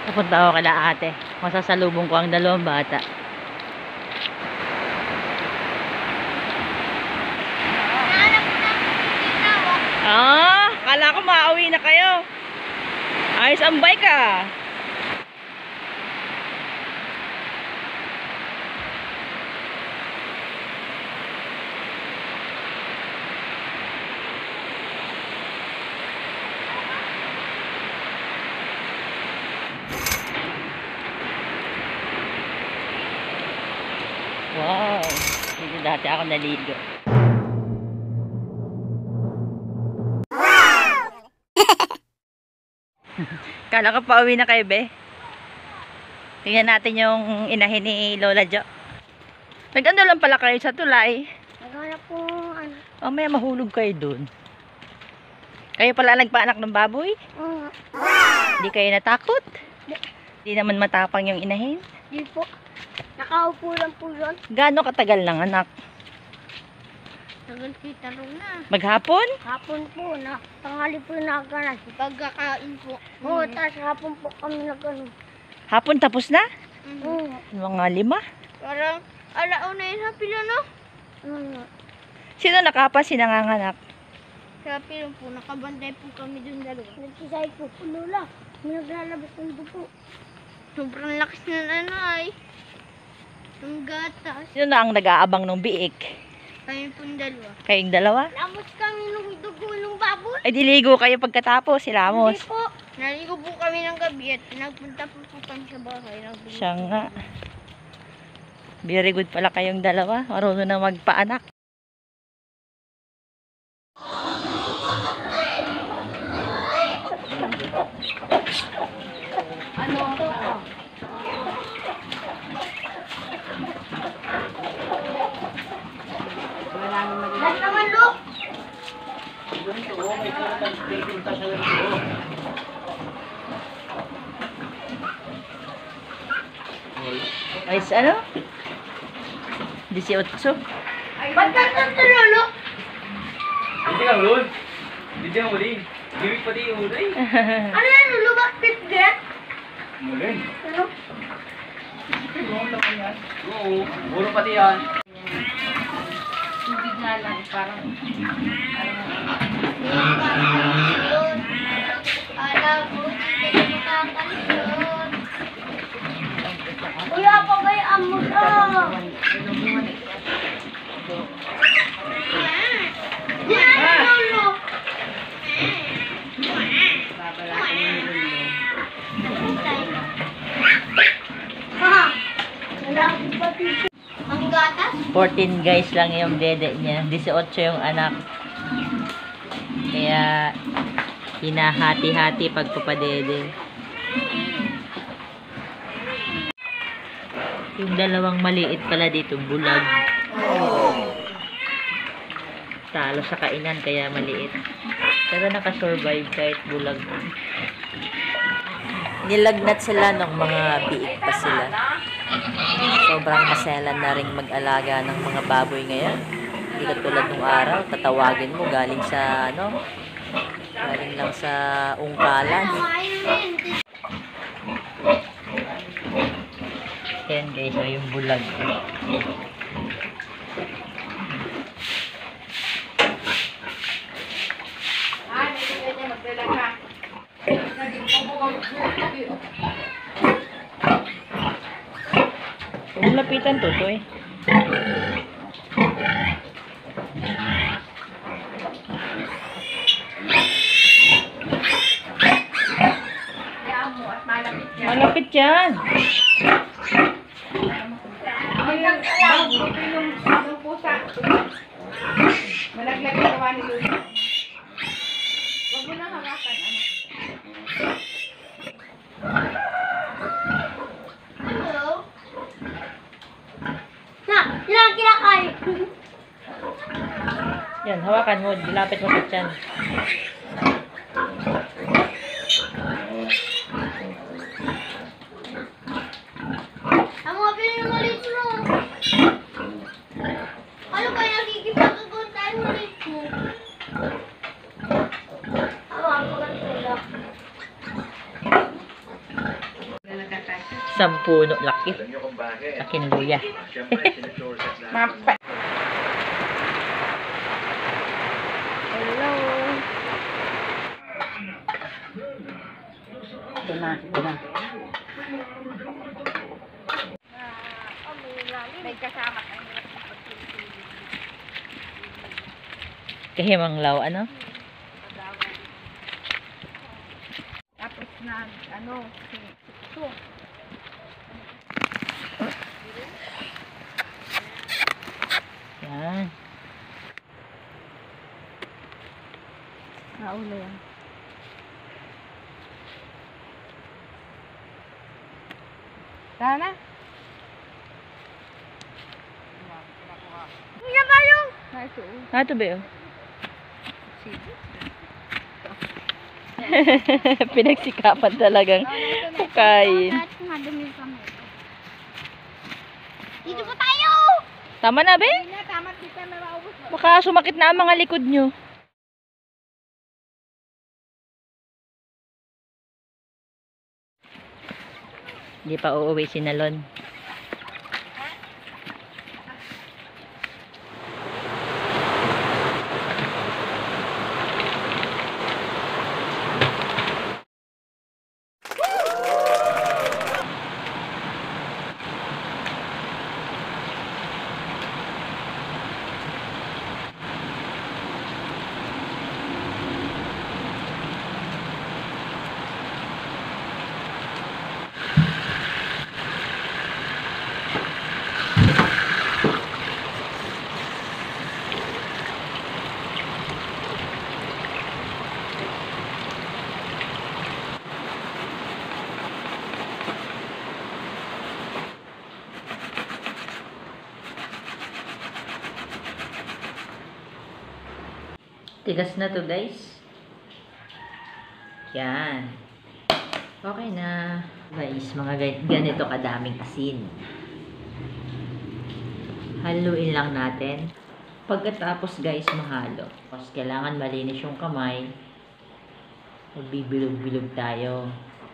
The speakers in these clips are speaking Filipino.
Pupunta ako kala ate. Masasalubong ko ang dalawang bata. Kala ko maawi na kayo. Ayos ang bike ah. Wow, dito dati ako naligo. Kala ko pauwi na kayo, be. Tingnan natin yung inahin ni Lola Jo. Nag-ano lang pala kayo sa tulay. Naghanap po, ano. O, may mahulog kayo dun. Kayo pala nagpaanak ng baboy? Hindi kayo natakot? Hindi naman matapang yung inahin? Di po. Nakaupo lang po yun. Gaano katagal lang, anak? Tagal kita rin na. Maghapon? Hapon po na. Tanghali po nagkanan. Pagkakain po. Oo, tapos hapon po kami nagkanan. Hapon tapos na? Oo. Mga 5? Parang alauna yun sa pila, no? Sino nakapas? Sinanganganak? Sa pila po, nakabantay po kami dun dalawa. Nagkisay po po, Lola. May naglalabas ng dugo. Sobrang lakas na nanay. Ang gatas. Sino na ang nag-aabang ng biik? Kami pong dalawa. Kayong dalawa? Lamos kami nung dugo ng baboy. Ay, diligo kayo pagkatapos, silamos. Hindi po. Naligo po kami ng gabi at nagpunta po kami sa bahay. Siya nga. Very good pala kayong dalawa. Marunong na magpaanak. Lahat naman, Lo. Ay, ano? 18. Ba't ka Lolo? Hindi ka ulol. Hindi ka uli. Gimik pati yung ulay. Ano yan, Lolo? Bakit get? Mulin. Ano? Oo. Puro pati yan. Tubig nga lang, parang... Alam mo, hindi nakakalusot. Kuya, pabayaan mo to. Yan, Lolo. Ha? Wala akong pati. Ang gatas? 14 guys lang yung dede niya. 18 yung anak. Kaya, hinahati-hati pagpapadede. Yung dalawang maliit pala dito, bulag. Talo sa kainan, kaya maliit. Pero nakasurvive kahit bulag. Nilagnat sila ng mga biik pa sila. Sobrang maselan na rin mag-alaga ng mga baboy ngayon. Hindi katulad nung araw, tatawagin mo galing sa galing lang sa ungkalan. Yan guys, so yung bulag. Kung lapitan to eh. Malapit yan. Malaglag yung gawa ni Lulu. Huwag mo na hawakan, anak. Hello? Na, ilang kinakain? Yan, hawakan mo. Dilapit mo sa tiyan. Ang mga pinamalit mo. Ano kaya nakikipagkakuntaan mo rin mo? Awa, pagkatulak. Isang puno. Laki. Laking luya. Mapa. Hello. Ito na, ito na. May kasama. Kahimanglaw, ano? Tapos na, ano, ito. Yan. Naulo yan. Sana? Hindi kayo. Ito. Ito ba yun? Pinagsikapan talagang kain. At madumi kami. Dito po tayo! Tama na, be? Hindi na, tama kita na maubos. Baka sumakit na ang mga likod nyo. Hindi pa uuwi si Nalon. Tigas na to, guys. Yan. Okay na. Guys, mga ganito kadaming asin. Haluin lang natin. Pagkatapos, guys, mahalo. Tapos, kailangan malinis yung kamay. Magbibilog-bilog tayo.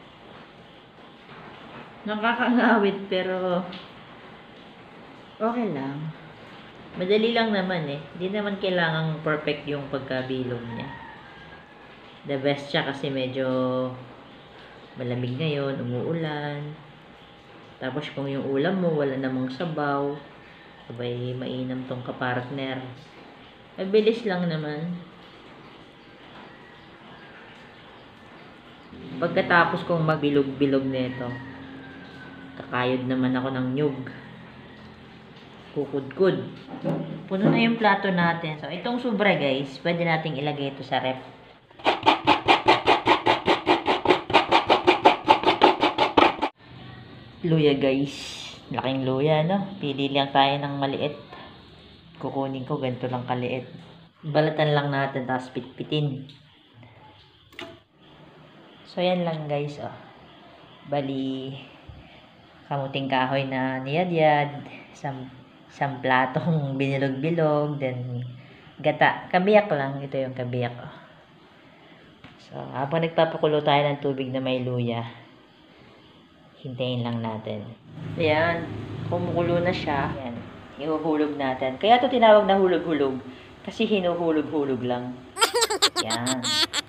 Nakakangawit, pero okay lang. Madali lang naman eh. Hindi naman kailangang perfect yung pagkabilog niya. The best siya kasi medyo malamig ngayon, umuulan. Tapos kung yung ulam mo wala namang sabaw, sabay mainam tong kapartner. Mabilis lang naman. Pagkatapos kong magbilog-bilog nito, kakayod naman ako ng nyug. Kukudkud. Puno na yung plato natin. So, itong sobra, guys, pwede nating ilagay ito sa ref. Luya, guys. Laking luya, no? Pili lang tayo ng maliit. Kukunin ko, ganito lang kaliit. Balatan lang natin, tapos pitpitin. So, yan lang, guys, oh. Bali, kamuting kahoy na niyad-yad, isang platong binilog-bilog, then gata. Kabiyak lang. Ito yung kabiyak. So, habang nagpapakulo tayo ng tubig na may luya, hintayin lang natin. Ayan. Kumukulo na siya. Ayan. Ihuhulog natin. Kaya ito tinawag na hulog-hulog. Kasi hinuhulog-hulog lang. Ayan.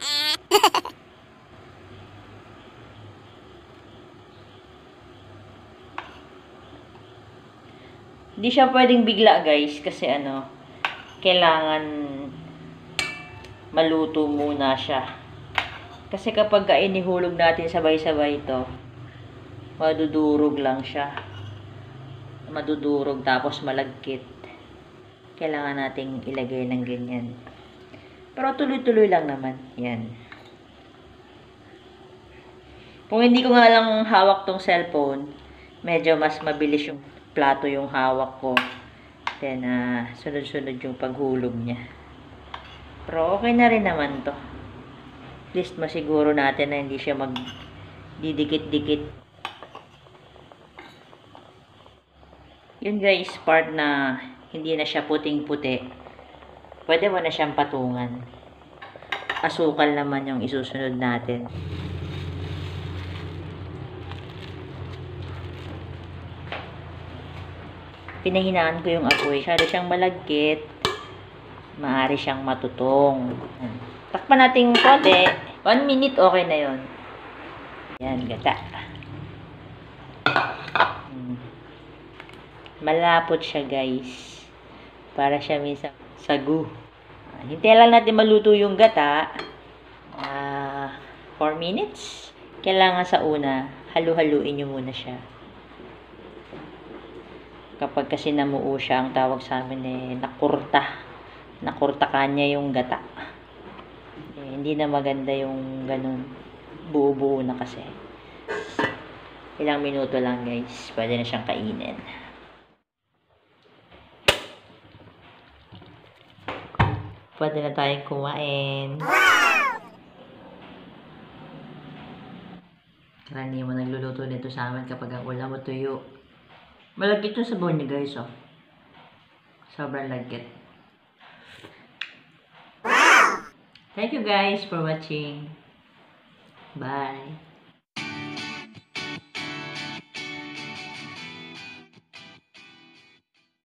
Hindi siya pwedeng bigla, guys, kasi kailangan maluto muna siya. Kasi kapag inihulog natin sabay-sabay ito, madudurog lang siya. Madudurog tapos malagkit. Kailangan nating ilagay ng ganyan. Pero tuloy-tuloy lang naman. Yan. Kung hindi ko nga lang hawak tong cellphone, medyo mas mabilis yung plato yung hawak ko. Then, sunod-sunod yung paghulog niya. Pero okay na rin naman to. At least masiguro natin na hindi siya magdidikit-dikit. Yun, guys, part na hindi na siya puting-puti. Pwede mo na siyang patungan. Asukal naman yung isusunod natin. pinahinaan ko yung apoy. Masyado siyang malagkit. Maaari siyang matutong. Yan. Takpan natin konti. 1 minute, okay na yon. Yan, gata. Malapot siya, guys. Para siya minsan sagu. Hintayin lang natin maluto yung gata. 4 minutes. Kailangan sa una, halu-haluin nyo muna siya. Kapag kasi namuo siya, ang tawag sa amin nakurta. Nakurta kanya yung gata. Hindi na maganda yung ganun. Buo-buo na kasi. Ilang minuto lang, guys. Pwede na siyang kainin. Pwede na tayong kumain. Karaniwan nagluluto nito sa amin kapag ang ulam o tuyo. Malagkit yung sabaw niya, guys, oh. Sobrang lagkit. Thank you, guys, for watching. Bye.